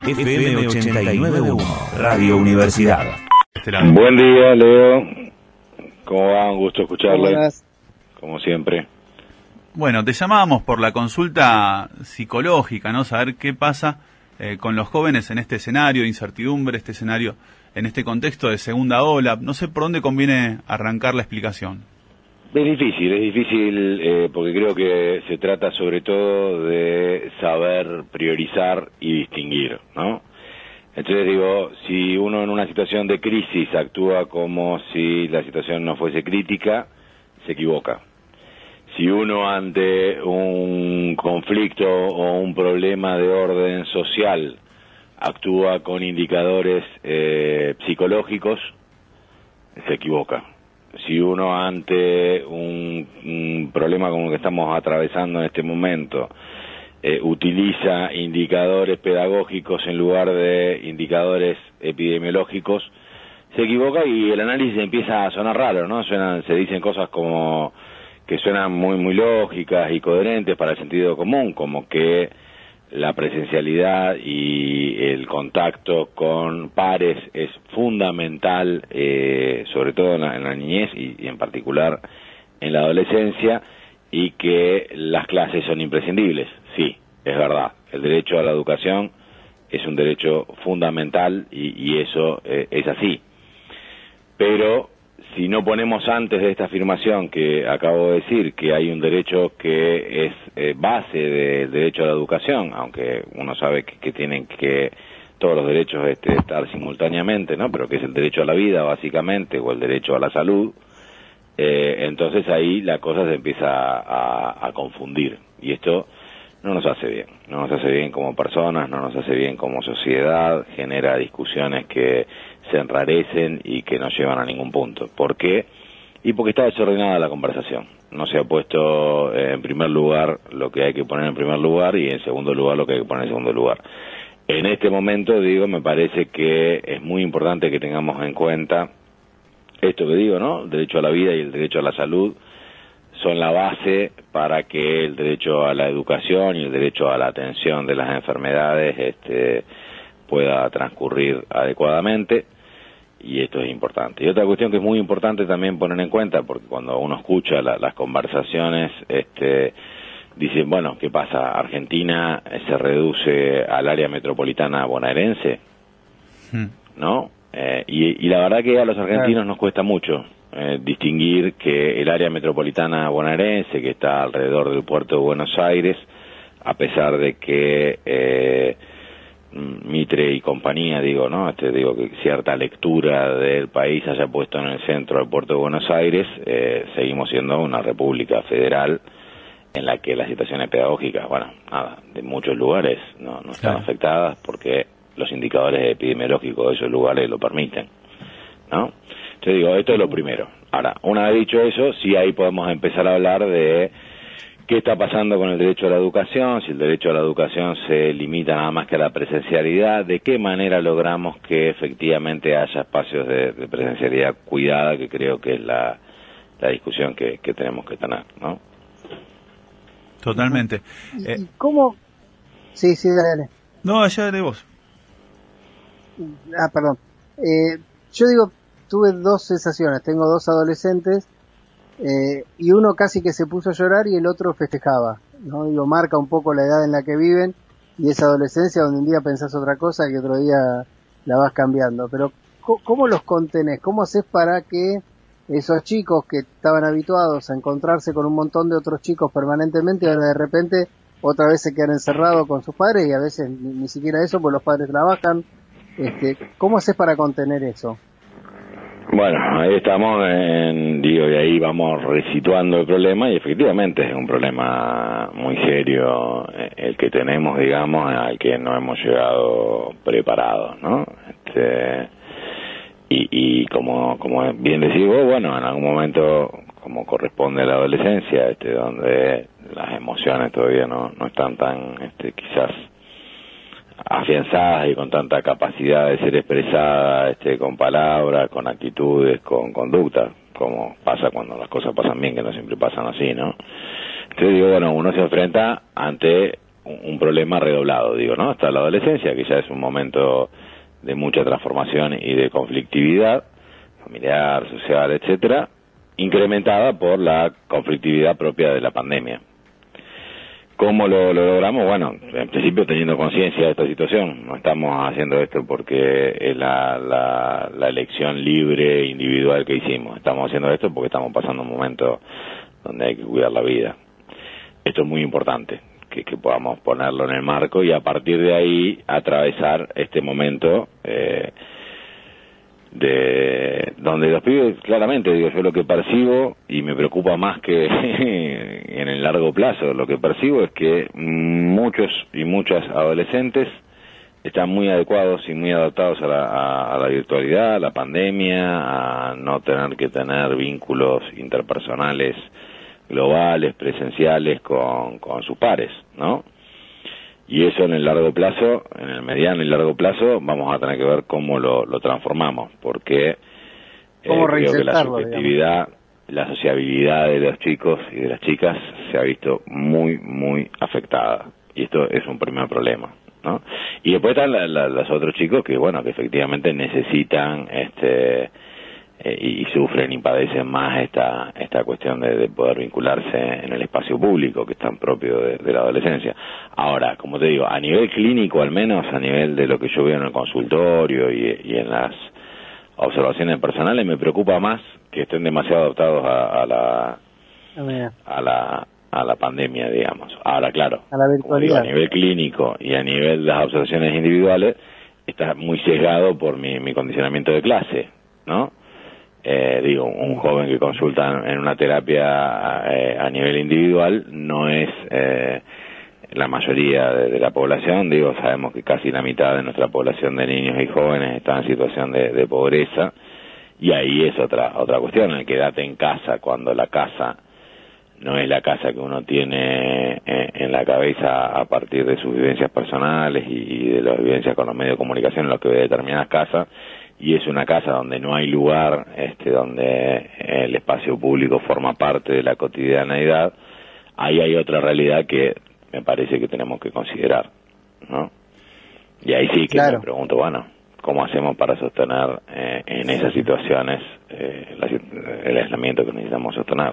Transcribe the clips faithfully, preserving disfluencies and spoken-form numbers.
F M ochenta y nueve punto uno, Radio Universidad. Buen día, Leo. ¿Cómo va? Un gusto escucharle. Como siempre. Bueno, te llamábamos por la consulta psicológica, ¿no? Saber qué pasa eh, con los jóvenes en este escenario de incertidumbre, este escenario, en este contexto de segunda ola. No sé por dónde conviene arrancar la explicación. Es difícil, es difícil eh, porque creo que se trata sobre todo de saber priorizar y distinguir, ¿no? Entonces digo, si uno en una situación de crisis actúa como si la situación no fuese crítica, se equivoca. Si uno ante un conflicto o un problema de orden social actúa con indicadores eh, psicológicos, se equivoca. Si uno ante un, un problema como el que estamos atravesando en este momento eh, utiliza indicadores pedagógicos en lugar de indicadores epidemiológicos, se equivoca y el análisis empieza a sonar raro, ¿no? Suenan, se dicen cosas como que suenan muy muy lógicas y coherentes para el sentido común, como que la presencialidad y el contacto con pares es fundamental, eh, sobre todo en la, en la niñez y, y en particular en la adolescencia, y que las clases son imprescindibles. Sí, es verdad, el derecho a la educación es un derecho fundamental y, y eso eh, es así. Pero si no ponemos antes de esta afirmación que acabo de decir, que hay un derecho que es eh, base del derecho a la educación, aunque uno sabe que, que tienen que todos los derechos este, estar simultáneamente, ¿no? Pero que es el derecho a la vida, básicamente, o el derecho a la salud, eh, entonces ahí la cosa se empieza a, a confundir. Y esto no nos hace bien, no nos hace bien como personas, no nos hace bien como sociedad, genera discusiones que se enrarecen y que no llevan a ningún punto. ¿Por qué? Y porque está desordenada la conversación. No se ha puesto eh, en primer lugar lo que hay que poner en primer lugar y en segundo lugar lo que hay que poner en segundo lugar. En este momento, digo, me parece que es muy importante que tengamos en cuenta esto que digo, ¿no? El derecho a la vida y el derecho a la salud son la base para que el derecho a la educación y el derecho a la atención de las enfermedades este, pueda transcurrir adecuadamente. Y esto es importante. Y otra cuestión que es muy importante también poner en cuenta, porque cuando uno escucha la, las conversaciones, este, dicen, bueno, ¿qué pasa? ¿Argentina se reduce al área metropolitana bonaerense? Hmm. ¿No? Eh, y, y la verdad que a los argentinos nos cuesta mucho eh, distinguir que el área metropolitana bonaerense, que está alrededor del puerto de Buenos Aires, a pesar de que Eh, Mitre y compañía, digo, ¿no? Este, digo que cierta lectura del país haya puesto en el centro del puerto de Buenos Aires, eh, seguimos siendo una república federal en la que las situaciones pedagógicas, bueno, nada, de muchos lugares no, no están claro. afectadas porque los indicadores epidemiológicos de esos lugares lo permiten, ¿no? Yo digo, esto es lo primero. Ahora, una vez dicho eso, sí ahí podemos empezar a hablar de ¿qué está pasando con el derecho a la educación? Si el derecho a la educación se limita nada más que a la presencialidad, ¿de qué manera logramos que efectivamente haya espacios de, de presencialidad cuidada? Que creo que es la, la discusión que, que tenemos que tener, ¿no? Totalmente. Eh, ¿Cómo? Sí, sí, dale. No, allá de vos. Ah, perdón. Eh, yo digo, tuve dos sensaciones. Tengo dos adolescentes. Eh, y uno casi que se puso a llorar y el otro festejaba, ¿no? Digo, marca un poco la edad en la que viven y esa adolescencia donde un día pensás otra cosa y otro día la vas cambiando. Pero, ¿cómo los contenés? ¿Cómo haces para que esos chicos que estaban habituados a encontrarse con un montón de otros chicos permanentemente, ahora de repente otra vez se quedan encerrados con sus padres y a veces ni, ni siquiera eso, pues los padres trabajan? Este, ¿cómo haces para contener eso? Bueno, ahí estamos, en, digo, y ahí vamos resituando el problema y efectivamente es un problema muy serio el que tenemos, digamos, al que no hemos llegado preparados, ¿no? Este, y, y como, como bien decís vos, bueno, en algún momento, como corresponde a la adolescencia, este, donde las emociones todavía no, no están tan, este, quizás afianzadas y con tanta capacidad de ser expresadas este, con palabras, con actitudes, con conducta, como pasa cuando las cosas pasan bien, que no siempre pasan así, ¿no? Entonces digo, bueno, uno se enfrenta ante un, un problema redoblado, digo, ¿no? Está la adolescencia, que ya es un momento de mucha transformación y de conflictividad familiar, social, etcétera, incrementada por la conflictividad propia de la pandemia. ¿Cómo lo, lo logramos? Bueno, en principio teniendo conciencia de esta situación. No estamos haciendo esto porque es la, la, la elección libre, individual que hicimos. Estamos haciendo esto porque estamos pasando un momento donde hay que cuidar la vida. Esto es muy importante, que, que podamos ponerlo en el marco y a partir de ahí atravesar este momento eh, de donde los pibes, claramente, digo, yo lo que percibo, y me preocupa más que en el largo plazo, lo que percibo es que muchos y muchas adolescentes están muy adecuados y muy adaptados a la, a, a la virtualidad, a la pandemia, a no tener que tener vínculos interpersonales globales, presenciales con, con sus pares, ¿no? Y eso en el largo plazo, en el mediano y largo plazo, vamos a tener que ver cómo lo, lo transformamos, porque eh, creo que la subjetividad, digamos, la sociabilidad de los chicos y de las chicas se ha visto muy, muy afectada. Y esto es un primer problema, ¿no? Y después están la, la, los otros chicos que, bueno, que efectivamente necesitan este eh, y, y sufren y padecen más esta esta cuestión de, de poder vincularse en el espacio público, que es tan propio de, de la adolescencia. Ahora, como te digo, a nivel clínico, al menos a nivel de lo que yo veo en el consultorio y, y en las observaciones personales, me preocupa más que estén demasiado adaptados a, a la a la a la pandemia, digamos. Ahora, claro, a la virtualidad. Digo, a nivel clínico y a nivel de las observaciones individuales, está muy sesgado por mi, mi condicionamiento de clase, ¿no? Eh, digo, un joven que consulta en una terapia eh, a nivel individual no es eh, la mayoría de, de la población. Digo, sabemos que casi la mitad de nuestra población de niños y jóvenes está en situación de, de pobreza, y ahí es otra otra cuestión, el quedarte en casa cuando la casa no es la casa que uno tiene en, en la cabeza a partir de sus vivencias personales y de las vivencias con los medios de comunicación en los que ve determinadas casas, y es una casa donde no hay lugar, este, donde el espacio público forma parte de la cotidianeidad. Ahí hay otra realidad que me parece que tenemos que considerar, ¿no? Y ahí sí que claro. me pregunto, bueno, ¿cómo hacemos para sostener eh, en esas situaciones eh, la, el aislamiento que necesitamos sostener?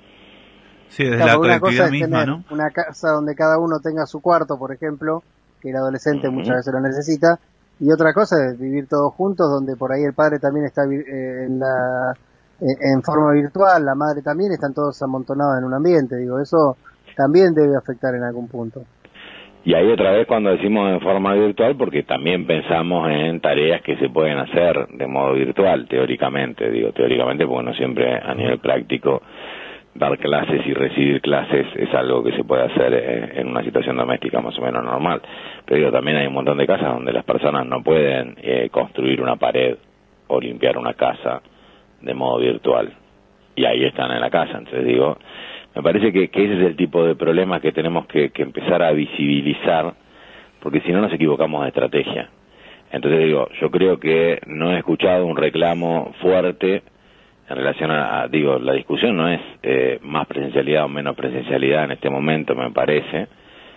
Sí, desde claro, la colectividad misma, ¿no? Una casa donde cada uno tenga su cuarto, por ejemplo, que el adolescente uh-huh. muchas veces lo necesita, y otra cosa es vivir todos juntos, donde por ahí el padre también está eh, en la en forma virtual, la madre también, están todos amontonados en un ambiente. Digo, eso también debe afectar en algún punto. Y ahí otra vez cuando decimos en forma virtual, porque también pensamos en tareas que se pueden hacer de modo virtual, teóricamente, digo teóricamente porque no siempre a nivel práctico dar clases y recibir clases es algo que se puede hacer en una situación doméstica más o menos normal. Pero digo, también hay un montón de casas donde las personas no pueden eh, construir una pared o limpiar una casa de modo virtual, y ahí están en la casa. Entonces digo, me parece que, que ese es el tipo de problemas que tenemos que, que empezar a visibilizar, porque si no nos equivocamos de estrategia. Entonces digo, yo creo que no he escuchado un reclamo fuerte en relación a, a digo, la discusión no es eh, más presencialidad o menos presencialidad en este momento, me parece,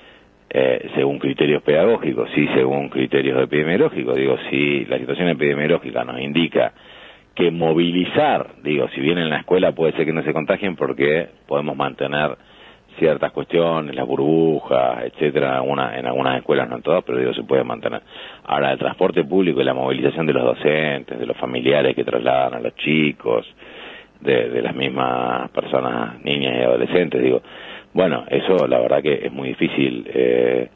eh, según criterios pedagógicos, sí, según criterios epidemiológicos. Digo, si la situación epidemiológica nos indica que movilizar, digo, si bien en la escuela puede ser que no se contagien porque podemos mantener ciertas cuestiones, las burbujas, etcétera, en, alguna, en algunas escuelas, no en todas, pero digo, se puede mantener. Ahora, el transporte público y la movilización de los docentes, de los familiares que trasladan a los chicos, de, de las mismas personas, niñas y adolescentes, digo, bueno, eso la verdad que es muy difícil eh,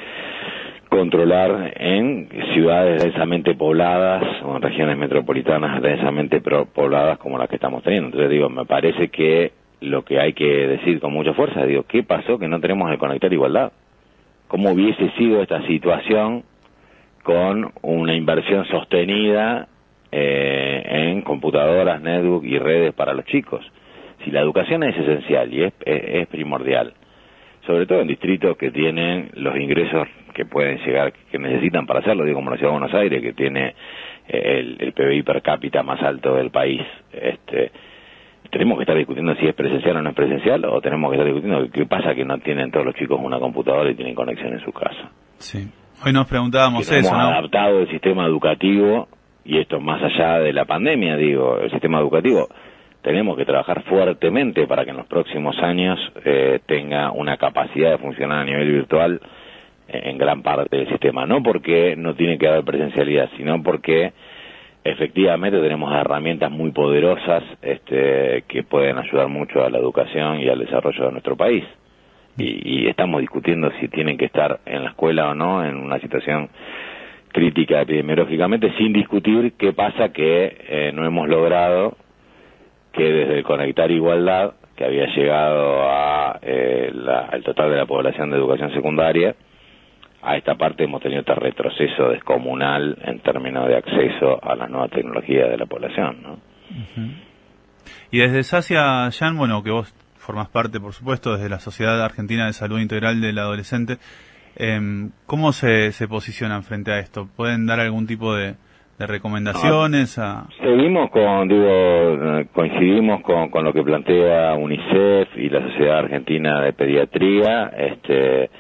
controlar en ciudades densamente pobladas o en regiones metropolitanas densamente pobladas como las que estamos teniendo. Entonces digo, me parece que lo que hay que decir con mucha fuerza, digo, ¿qué pasó que no tenemos el Conectar Igualdad? ¿Cómo hubiese sido esta situación con una inversión sostenida eh, en computadoras, netbook y redes para los chicos? Si la educación es esencial y es, es, es primordial, sobre todo en distritos que tienen los ingresos que pueden llegar, que necesitan para hacerlo, digo, como la Ciudad de Buenos Aires, que tiene el, el P B I per cápita más alto del país, este tenemos que estar discutiendo si es presencial o no es presencial, o tenemos que estar discutiendo qué pasa que no tienen todos los chicos una computadora y tienen conexión en su casa. Sí. Hoy nos preguntábamos que eso, hemos ¿no? adaptado el sistema educativo, y esto más allá de la pandemia, digo, el sistema educativo, tenemos que trabajar fuertemente para que en los próximos años eh, tenga una capacidad de funcionar a nivel virtual eh, en gran parte del sistema. No porque no tiene que haber presencialidad, sino porque efectivamente tenemos herramientas muy poderosas este, que pueden ayudar mucho a la educación y al desarrollo de nuestro país. Y, y estamos discutiendo si tienen que estar en la escuela o no en una situación crítica epidemiológicamente, sin discutir qué pasa que eh, no hemos logrado que desde el Conectar Igualdad, que había llegado a eh, la, el total de la población de educación secundaria, a esta parte hemos tenido este retroceso descomunal en términos de acceso a las nuevas tecnologías de la población, ¿no? Uh-huh. Y desde SACIA, Jan, bueno, que vos formás parte, por supuesto, desde la Sociedad Argentina de Salud Integral del Adolescente, eh, ¿cómo se, se posicionan frente a esto? ¿Pueden dar algún tipo de, de recomendaciones? A... Seguimos con, digo, coincidimos con, con lo que plantea UNICEF y la Sociedad Argentina de Pediatría, este,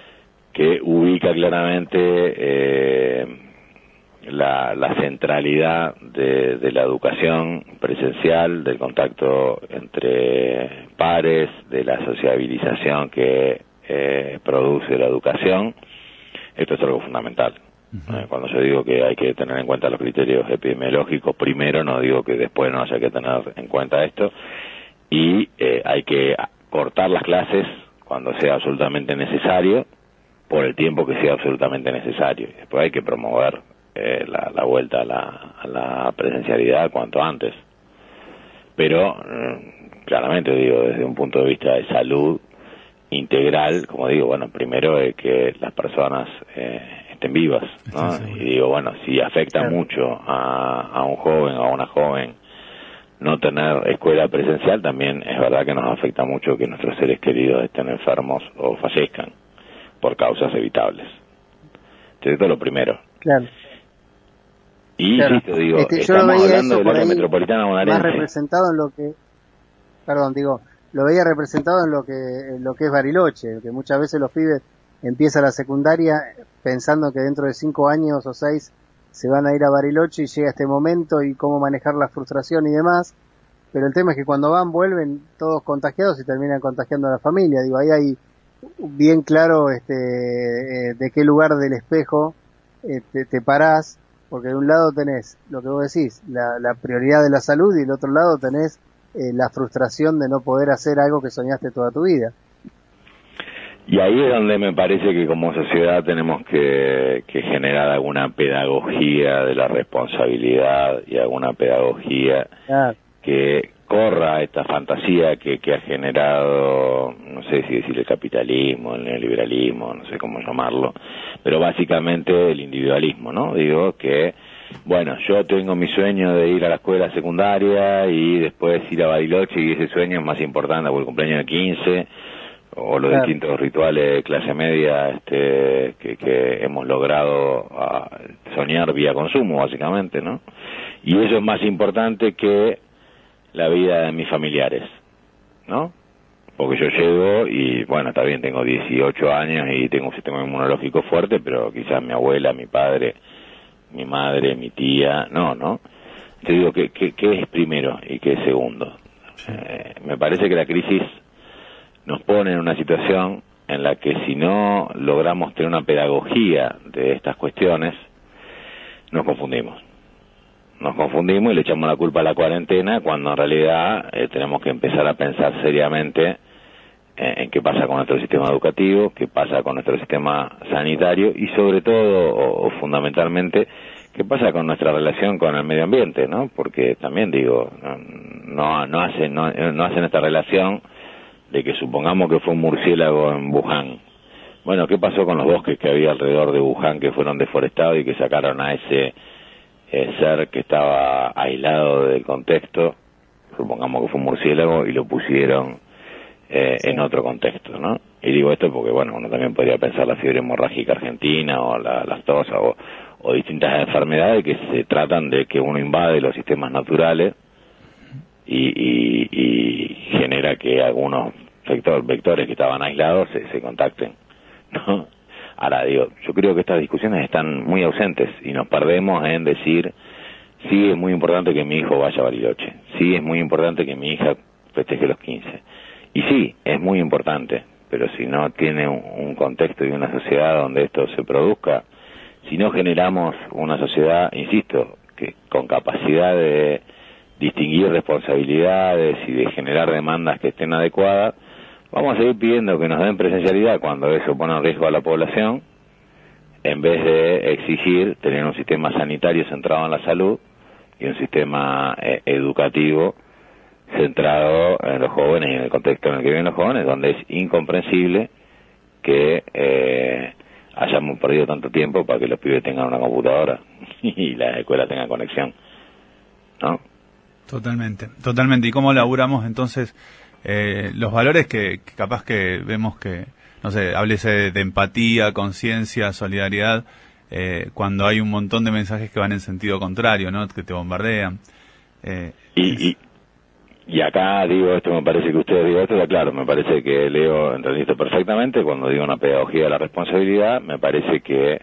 que ubica claramente eh, la, la centralidad de, de la educación presencial, del contacto entre pares, de la sociabilización que eh, produce la educación. Esto es algo fundamental. Uh-huh. Eh, cuando yo digo que hay que tener en cuenta los criterios epidemiológicos, primero, no digo que después no haya que tener en cuenta esto, y eh, hay que cortar las clases cuando sea absolutamente necesario, por el tiempo que sea absolutamente necesario. Después hay que promover eh, la, la vuelta a la, a la presencialidad cuanto antes. Pero, eh, claramente digo, desde un punto de vista de salud integral, como digo, bueno, primero es que las personas eh, estén vivas, ¿no? Y digo, bueno, si afecta claro. mucho a, a un joven o a una joven no tener escuela presencial, también es verdad que nos afecta mucho que nuestros seres queridos estén enfermos o fallezcan por causas evitables. Entonces, esto es lo primero. Claro. Y, claro. insisto, digo, este, estamos hablando del área metropolitana bonaerense. Más representado en lo que, perdón, digo, lo veía representado en lo que, en lo que es Bariloche, que muchas veces los pibes empiezan la secundaria pensando que dentro de cinco años o seis se van a ir a Bariloche y llega este momento y cómo manejar la frustración y demás, pero el tema es que cuando van, vuelven todos contagiados y terminan contagiando a la familia. Digo, ahí hay bien claro este eh, de qué lugar del espejo eh, te, te parás, porque de un lado tenés lo que vos decís, la, la prioridad de la salud, y del otro lado tenés eh, la frustración de no poder hacer algo que soñaste toda tu vida. Y ahí es donde me parece que como sociedad tenemos que, que generar alguna pedagogía de la responsabilidad y alguna pedagogía ah. que corra esta fantasía que, que ha generado, no sé si decir el capitalismo, el neoliberalismo, no sé cómo llamarlo, pero básicamente el individualismo, ¿no? Digo que, bueno, yo tengo mi sueño de ir a la escuela secundaria y después ir a Bariloche, y ese sueño es más importante por el cumpleaños de quince, o los claro. distintos rituales de clase media este, que, que hemos logrado uh, soñar vía consumo, básicamente, ¿no? Y eso es más importante que la vida de mis familiares, ¿no? Porque yo llego y, bueno, está bien, tengo dieciocho años y tengo un sistema inmunológico fuerte, pero quizás mi abuela, mi padre, mi madre, mi tía, no, ¿no? Te digo, ¿qué, qué, qué es primero y qué es segundo? Eh, me parece que la crisis nos pone en una situación en la que si no logramos tener una pedagogía de estas cuestiones, nos confundimos. Nos confundimos y le echamos la culpa a la cuarentena, cuando en realidad eh, tenemos que empezar a pensar seriamente eh, en qué pasa con nuestro sistema educativo, qué pasa con nuestro sistema sanitario y sobre todo, o, o fundamentalmente, qué pasa con nuestra relación con el medio ambiente, ¿no? Porque también digo, no, no hacen, no, no hacen esta relación de que supongamos que fue un murciélago en Wuhan. Bueno, ¿qué pasó con los bosques que había alrededor de Wuhan que fueron deforestados y que sacaron a ese eh, ser que estaba aislado del contexto? Supongamos que fue un murciélago y lo pusieron eh, sí. en otro contexto, ¿no? Y digo esto porque, bueno, uno también podría pensar la fiebre hemorrágica argentina o la lactosa o, o distintas enfermedades que se tratan de que uno invade los sistemas naturales y, y, y genera que algunos vector, vectores que estaban aislados se, se contacten, ¿no? Ahora digo, yo creo que estas discusiones están muy ausentes y nos perdemos en decir, sí es muy importante que mi hijo vaya a Bariloche, sí es muy importante que mi hija festeje los quince, y sí, es muy importante, pero si no tiene un, un contexto y una sociedad donde esto se produzca, si no generamos una sociedad, insisto, que con capacidad de distinguir responsabilidades y de generar demandas que estén adecuadas, vamos a seguir pidiendo que nos den presencialidad cuando eso pone en riesgo a la población, en vez de exigir tener un sistema sanitario centrado en la salud y un sistema eh, educativo centrado en los jóvenes y en el contexto en el que viven los jóvenes, donde es incomprensible que eh, hayamos perdido tanto tiempo para que los pibes tengan una computadora y la escuela tenga conexión, ¿no? Totalmente, totalmente. ¿Y cómo laburamos entonces eh, los valores que, que capaz que vemos que, no sé, háblese de, de empatía, conciencia, solidaridad, eh, cuando hay un montón de mensajes que van en sentido contrario, ¿no? Que te bombardean. Eh, y, y, y acá digo, esto me parece que ustedes digo esto, está claro, me parece que Leo entendiste perfectamente, cuando digo una pedagogía de la responsabilidad, me parece que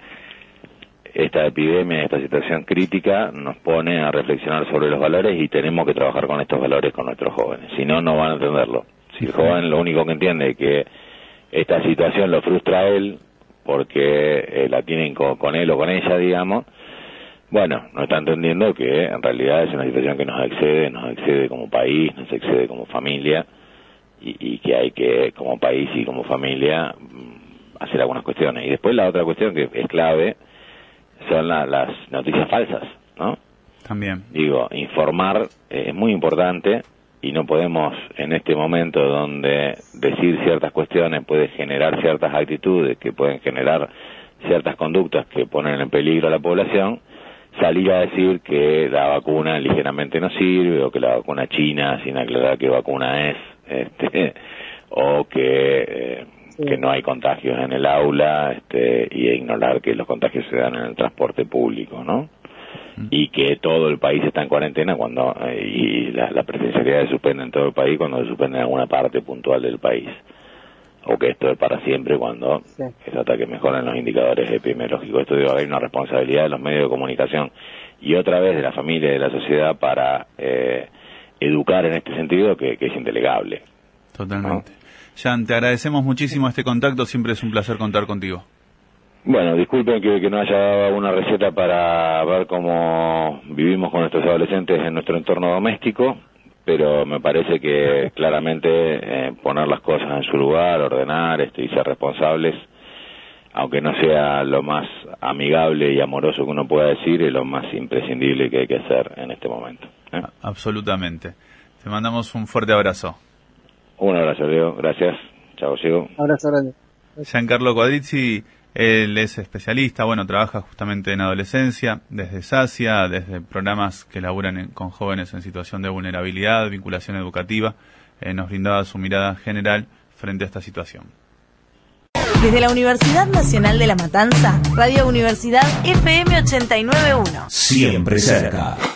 esta epidemia, esta situación crítica nos pone a reflexionar sobre los valores y tenemos que trabajar con estos valores con nuestros jóvenes, si no, no van a entenderlo. Si el joven lo único que entiende es que esta situación lo frustra a él porque eh, la tienen con, con él o con ella, digamos, bueno, no está entendiendo que en realidad es una situación que nos excede, nos excede como país, nos excede como familia y, y que hay que, como país y como familia, hacer algunas cuestiones. Y después la otra cuestión que es clave son la, las noticias falsas, ¿no? También. Digo, informar eh, es muy importante y no podemos en este momento donde decir ciertas cuestiones puede generar ciertas actitudes que pueden generar ciertas conductas que ponen en peligro a la población, salir a decir que la vacuna ligeramente no sirve o que la vacuna china sin aclarar qué vacuna es, este, o que... Eh, que no hay contagios en el aula, este, y ignorar que los contagios se dan en el transporte público, ¿no? Mm. Y que todo el país está en cuarentena cuando eh, y la, la presencialidad se suspende en todo el país cuando se suspende en alguna parte puntual del país, o que esto es para siempre cuando sí. es hasta que mejoren los indicadores epidemiológicos. Esto digo, hay una responsabilidad de los medios de comunicación y otra vez de la familia y de la sociedad para eh, educar en este sentido que, que es indelegable. Totalmente. ¿No? Jan, te agradecemos muchísimo este contacto, siempre es un placer contar contigo. Bueno, disculpen que, que no haya dado una receta para ver cómo vivimos con nuestros adolescentes en nuestro entorno doméstico, pero me parece que claramente eh, poner las cosas en su lugar, ordenar este, y ser responsables, aunque no sea lo más amigable y amoroso que uno pueda decir, es lo más imprescindible que hay que hacer en este momento, ¿eh? Absolutamente. Te mandamos un fuerte abrazo. Un abrazo, Leo. Gracias. Chao, Diego. Un abrazo grande. Giancarlo Quadrizzi, él es especialista, bueno, trabaja justamente en adolescencia, desde SACIA, desde programas que laburan en, con jóvenes en situación de vulnerabilidad, vinculación educativa, eh, nos brindaba su mirada general frente a esta situación. Desde la Universidad Nacional de La Matanza, Radio Universidad F M ochenta y nueve punto uno. Siempre cerca.